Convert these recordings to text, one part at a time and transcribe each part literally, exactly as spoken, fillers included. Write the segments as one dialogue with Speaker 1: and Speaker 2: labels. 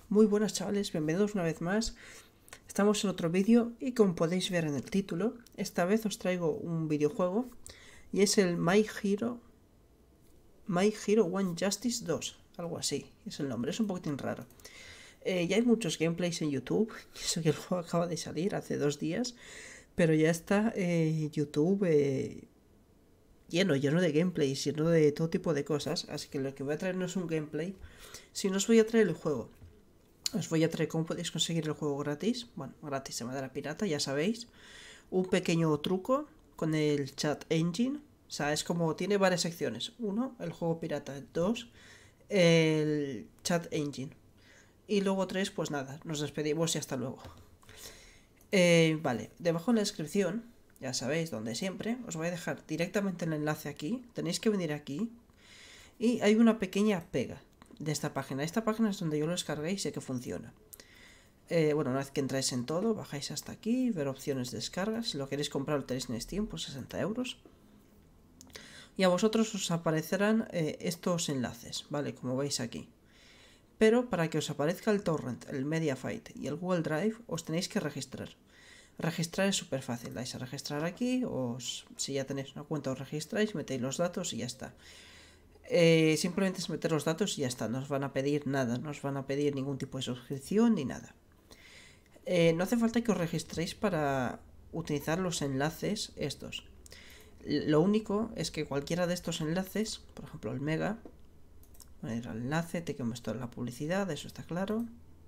Speaker 1: Muy buenas chavales, bienvenidos una vez más. Estamos en otro vídeo y como podéis ver en el título, esta vez os traigo un videojuego y es el My Hero My Hero One Justice dos, algo así, es el nombre, es un poquitín raro. Eh, ya hay muchos gameplays en YouTube, y eso que el juego acaba de salir hace dos días, pero ya está eh, YouTube eh, lleno, lleno de gameplays, lleno de todo tipo de cosas, así que lo que voy a traer no es un gameplay, sino os voy a traer el juego. Os voy a traer cómo podéis conseguir el juego gratis. Bueno, gratis de manera pirata, ya sabéis. Un pequeño truco con el Chat Engine. O sea, es como tiene varias secciones. Uno, el juego pirata. Dos, el Chat Engine. Y luego tres, pues nada, nos despedimos y hasta luego. Eh, vale, debajo en la descripción, ya sabéis, donde siempre, os voy a dejar directamente el enlace aquí. Tenéis que venir aquí. Y hay una pequeña pega de esta página. Esta página es donde yo lo descargué y sé que funciona. Eh, bueno, una vez que entráis en todo, bajáis hasta aquí, ver opciones de descarga. Si lo queréis comprar, lo tenéis en Steam por sesenta euros. Y a vosotros os aparecerán eh, estos enlaces, ¿vale? Como veis aquí. Pero para que os aparezca el torrent, el Mediafire y el Google Drive, os tenéis que registrar. Registrar es súper fácil. Dais a registrar aquí, os, si ya tenéis una cuenta os registráis, metéis los datos y ya está. Eh, simplemente es meter los datos y ya está, no os van a pedir nada, no os van a pedir ningún tipo de suscripción ni nada. Eh, no hace falta que os registréis para utilizar los enlaces estos. Lo único es que cualquiera de estos enlaces, por ejemplo el Mega, el enlace, te quemo esto en la publicidad, eso está claro.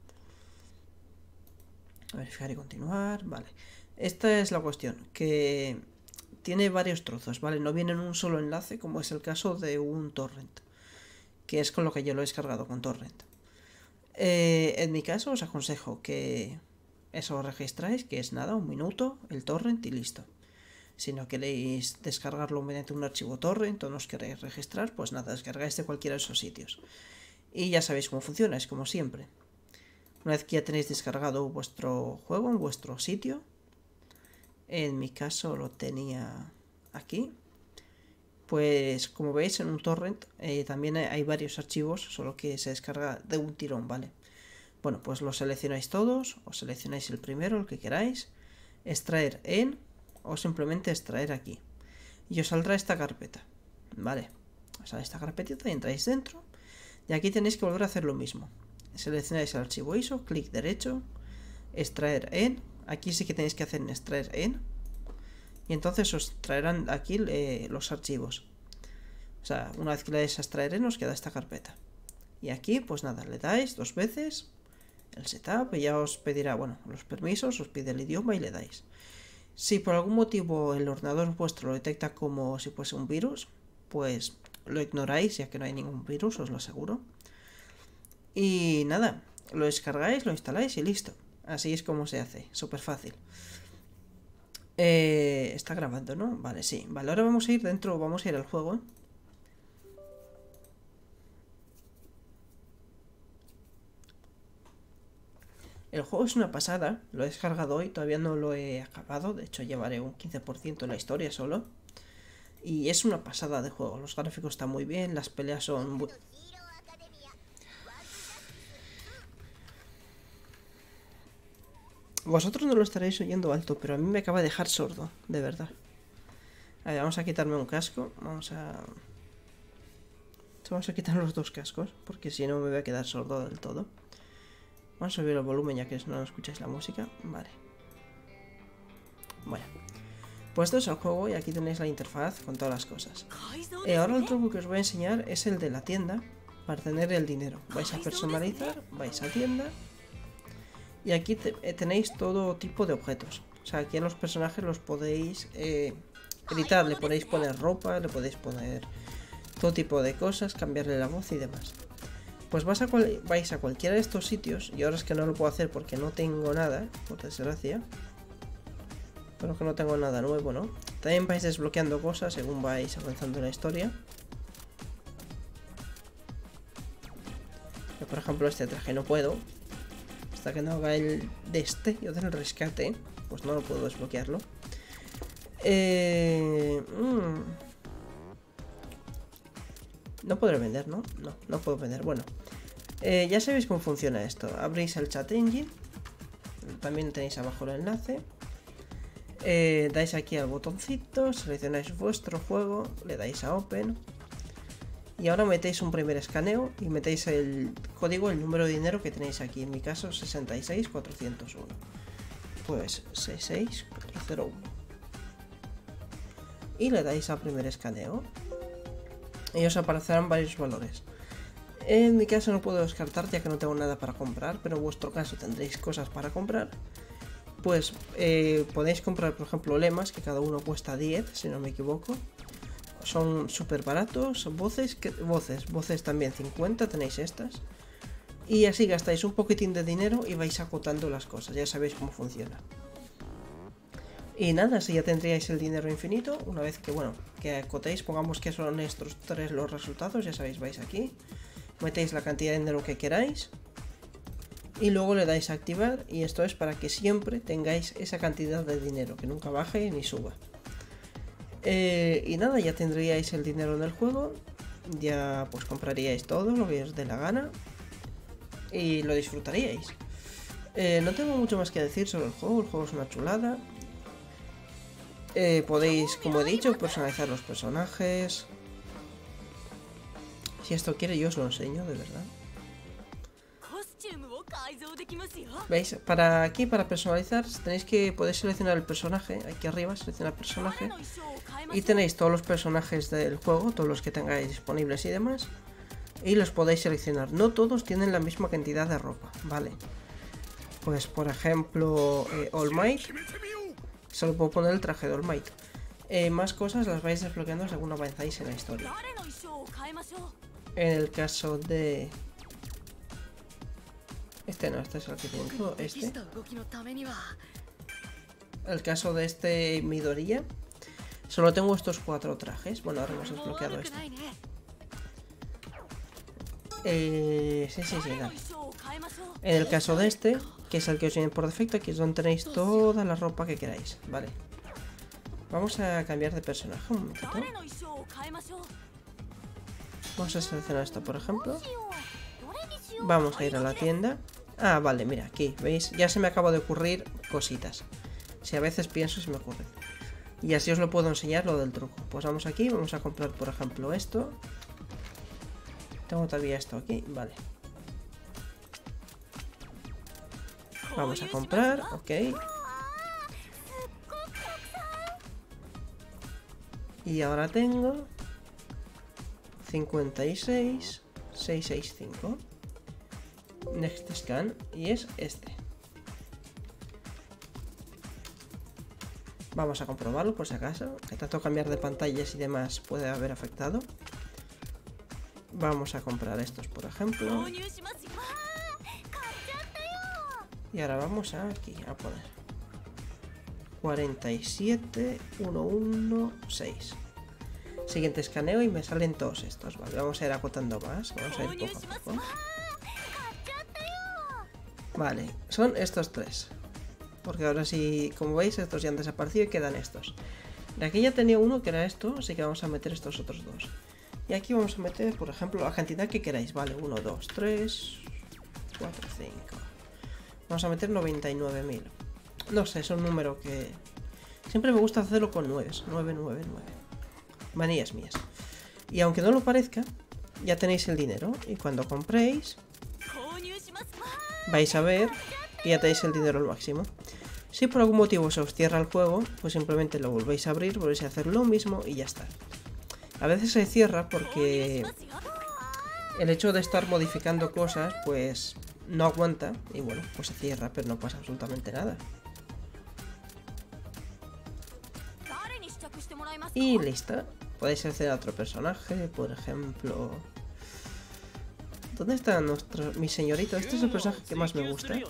Speaker 1: Verificar y continuar, vale. Esta es la cuestión, que tiene varios trozos, ¿vale? No viene en un solo enlace, como es el caso de un torrent, que es con lo que yo lo he descargado, con torrent. Eh, en mi caso os aconsejo que eso os registráis, que es nada, un minuto, el torrent y listo. Si no queréis descargarlo mediante un archivo torrent o no os queréis registrar, pues nada, descargáis de cualquiera de esos sitios. Y ya sabéis cómo funciona, es como siempre. Una vez que ya tenéis descargado vuestro juego en vuestro sitio, en mi caso lo tenía aquí, pues como veis en un torrent eh, también hay varios archivos, solo que se descarga de un tirón, ¿vale? Bueno, pues lo seleccionáis todos, o seleccionáis el primero, el que queráis, extraer en, o simplemente extraer aquí. Y os saldrá esta carpeta, ¿vale? Os sale esta carpetita y entráis dentro, y aquí tenéis que volver a hacer lo mismo. Seleccionáis el archivo I S O, clic derecho, extraer en, aquí sí que tenéis que hacer en extraer en, y entonces os traerán aquí eh, los archivos. O sea, una vez que le dais a extraer en, os queda esta carpeta. Y aquí, pues nada, le dais dos veces el setup y ya os pedirá, bueno, los permisos, os pide el idioma y le dais. Si por algún motivo el ordenador vuestro lo detecta como si fuese un virus, pues lo ignoráis, ya que no hay ningún virus, os lo aseguro. Y nada, lo descargáis, lo instaláis y listo. Así es como se hace, súper fácil. Eh, está grabando, ¿no? Vale, sí. Vale, ahora vamos a ir dentro, vamos a ir al juego, ¿eh? El juego es una pasada, lo he descargado hoy, todavía no lo he acabado, de hecho llevaré un quince por ciento en la historia solo. Y es una pasada de juego, los gráficos están muy bien, las peleas son... Muy... Vosotros no lo estaréis oyendo alto, pero a mí me acaba de dejar sordo, de verdad. A ver, vamos a quitarme un casco, vamos a... Vamos a quitar los dos cascos, porque si no me voy a quedar sordo del todo. Vamos a subir el volumen ya que no escucháis la música. Vale. Bueno. Pues esto es el juego y aquí tenéis la interfaz con todas las cosas. Eh, ahora el truco que os voy a enseñar es el de la tienda para tener el dinero. Vais a personalizar, vais a tienda y aquí te, eh, tenéis todo tipo de objetos. O sea, aquí a los personajes los podéis eh, editar, le podéis poner ropa, le podéis poner todo tipo de cosas, cambiarle la voz y demás. Pues vas a cual, vais a cualquiera de estos sitios, y ahora es que no lo puedo hacer porque no tengo nada, por desgracia. Pero que no tengo nada nuevo, ¿no? También vais desbloqueando cosas según vais avanzando en la historia. Yo, por ejemplo, este traje no puedo. Hasta que no haga el destello del rescate, pues no lo puedo desbloquearlo. Eh... Mmm... No podré vender, ¿no? No, no puedo vender. Bueno, Eh, ya sabéis cómo funciona esto. Abrís el chat engine. También tenéis abajo el enlace. Eh, dais aquí al botoncito, seleccionáis vuestro juego, le dais a Open. Y ahora metéis un primer escaneo y metéis el código, el número de dinero que tenéis aquí. En mi caso, sesenta y seis cuatrocientos uno. Pues sesenta y seis cuatrocientos uno. Y le dais al primer escaneo. Y os aparecerán varios valores. En mi caso no puedo descartar ya que no tengo nada para comprar, pero en vuestro caso tendréis cosas para comprar. Pues eh, podéis comprar, por ejemplo, lemas, que cada uno cuesta diez, si no me equivoco. Son súper baratos. Voces, que, voces, voces también cincuenta, tenéis estas. Y así gastáis un poquitín de dinero y vais acotando las cosas, ya sabéis cómo funciona. Y nada, así ya tendríais el dinero infinito. Una vez que, bueno, que acotéis, pongamos que son estos tres los resultados, ya sabéis, vais aquí. Metéis la cantidad de dinero que queráis. Y luego le dais a activar, y esto es para que siempre tengáis esa cantidad de dinero, que nunca baje ni suba. Eh, y nada, ya tendríais el dinero en el juego, ya pues compraríais todo lo que os dé la gana y lo disfrutaríais. Eh, no tengo mucho más que decir sobre el juego, el juego es una chulada. Eh, podéis, como he dicho, personalizar los personajes. Si esto quiere yo os lo enseño, de verdad. ¿Veis? Para aquí, para personalizar, tenéis que podéis seleccionar el personaje. Aquí arriba, seleccionar personaje. Y tenéis todos los personajes del juego, todos los que tengáis disponibles y demás. Y los podéis seleccionar. No todos tienen la misma cantidad de ropa, ¿vale? Pues por ejemplo, eh, All Might. Solo puedo poner el traje de All Might. Eh, más cosas las vais desbloqueando según avanzáis en la historia. En el caso de... Este no, este es el que tengo, este. El caso de este Midoriya. Solo tengo estos cuatro trajes. Bueno, ahora hemos desbloqueado este. Eh, sí, sí, sí, dale. En el caso de este, que es el que os viene por defecto, aquí es donde tenéis toda la ropa que queráis. Vale. Vamos a cambiar de personaje un momentito. Vamos a seleccionar esto, por ejemplo. Vamos a ir a la tienda. Ah, vale, mira, aquí, ¿veis? Ya se me acaba de ocurrir cositas. Si a veces pienso, se me ocurren. Y así os lo puedo enseñar, lo del truco. Pues vamos aquí, vamos a comprar, por ejemplo, esto. Tengo todavía esto aquí, vale. Vamos a comprar, ok. Y ahora tengo cincuenta y seis, seiscientos sesenta y cinco. Next scan, y es este. Vamos a comprobarlo por si acaso, que tanto cambiar de pantallas y demás puede haber afectado. Vamos a comprar estos, por ejemplo. Y ahora vamos a aquí a poner cuarenta y siete mil ciento dieciséis. Siguiente escaneo y me salen todos estos. Vale, vamos a ir acotando más. Vamos a ir poco a poco. Vale, son estos tres. Porque ahora sí, como veis, estos ya han desaparecido y quedan estos. De aquí ya tenía uno que era esto, así que vamos a meter estos otros dos. Y aquí vamos a meter, por ejemplo, la cantidad que queráis. Vale, uno, dos, tres, cuatro, cinco. Vamos a meter noventa y nueve mil. No sé, es un número que... Siempre me gusta hacerlo con nueves. nueve, nueve, nueve. Manías mías. Y aunque no lo parezca, ya tenéis el dinero. Y cuando compréis, vais a ver que ya tenéis el dinero al máximo. Si por algún motivo se os cierra el juego, pues simplemente lo volvéis a abrir, volvéis a hacer lo mismo y ya está. A veces se cierra porque el hecho de estar modificando cosas, pues no aguanta. Y bueno, pues se cierra, pero no pasa absolutamente nada. Y listo. Podéis hacer a otro personaje, por ejemplo... ¿Dónde está nuestro, mi señorito? Este es el personaje que más me gusta.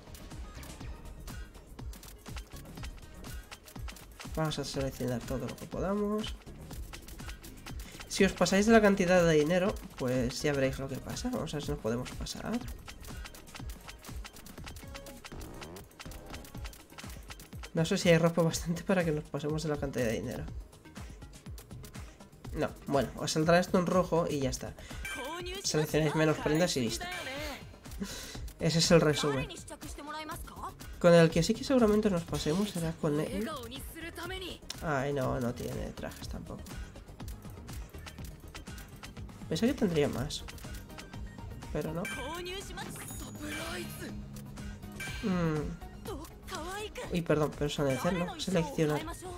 Speaker 1: Vamos a seleccionar todo lo que podamos. Si os pasáis de la cantidad de dinero, pues ya veréis lo que pasa. Vamos a ver si nos podemos pasar. No sé si hay ropa bastante para que nos pasemos de la cantidad de dinero. No, bueno, os saldrá esto en rojo y ya está. Seleccionáis menos prendas y listo. Ese es el resumen. Con el que sí que seguramente nos pasemos será con él. Ay, no, no tiene trajes tampoco. Pensé que tendría más. Pero no. Mm. Uy, perdón, personalizarlo. Seleccionar.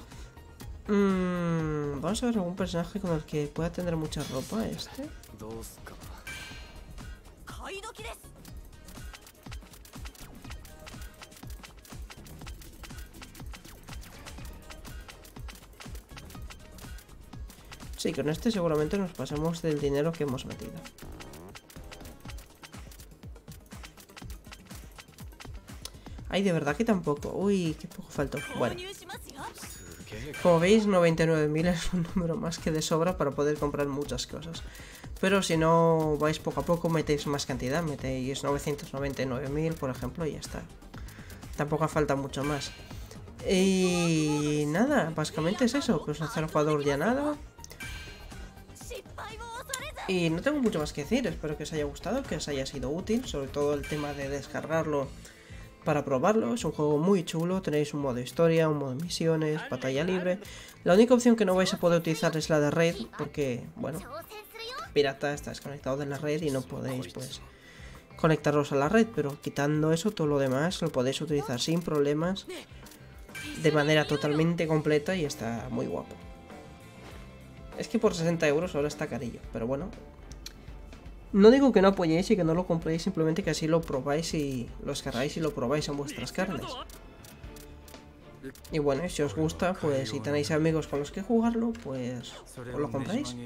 Speaker 1: Mm, vamos a ver algún personaje con el que pueda tener mucha ropa. Este. Sí, con este seguramente nos pasamos del dinero que hemos metido. Ay, de verdad que tampoco. Uy, qué poco faltó. Bueno. Como veis, noventa y nueve mil es un número más que de sobra para poder comprar muchas cosas. Pero si no vais poco a poco, metéis más cantidad. Metéis novecientos noventa y nueve mil, por ejemplo, y ya está. Tampoco falta mucho más. Y nada, básicamente es eso. Pues hacer el jugador ya nada. Y no tengo mucho más que decir. Espero que os haya gustado, que os haya sido útil. Sobre todo el tema de descargarlo para probarlo. Es un juego muy chulo. Tenéis un modo historia, un modo misiones, batalla libre. La única opción que no vais a poder utilizar es la de raid, porque, bueno, pirata está desconectado de la red y no podéis, pues, conectaros a la red. Pero quitando eso, todo lo demás lo podéis utilizar sin problemas, de manera totalmente completa, y está muy guapo. Es que por sesenta euros ahora está carillo, pero bueno. No digo que no apoyéis y que no lo compréis, simplemente que así lo probáis y lo descargáis y lo probáis en vuestras carnes. Y bueno, si os gusta, pues si tenéis amigos con los que jugarlo, pues os lo compráis.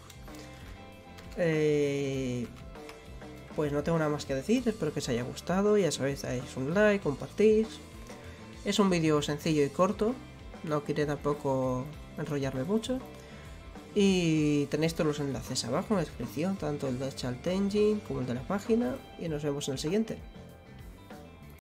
Speaker 1: Eh, pues no tengo nada más que decir, espero que os haya gustado, ya sabéis, dais un like, compartís. Es un vídeo sencillo y corto, no quiero tampoco enrollarme mucho. Y tenéis todos los enlaces abajo en la descripción, tanto el de Chalt Engine como el de la página, y nos vemos en el siguiente.